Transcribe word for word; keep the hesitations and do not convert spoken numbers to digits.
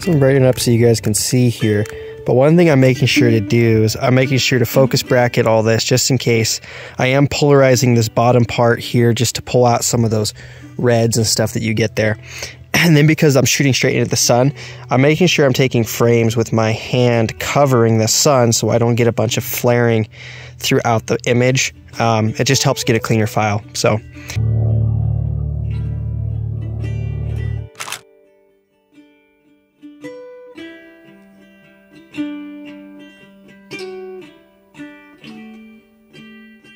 I'm brighten up so you guys can see here. But one thing I'm making sure to do is I'm making sure to focus bracket all this just in case. I am polarizing this bottom part here just to pull out some of those reds and stuff that you get there. And then because I'm shooting straight into the sun, I'm making sure I'm taking frames with my hand covering the sun so I don't get a bunch of flaring throughout the image. Um, it just helps get a cleaner file. So.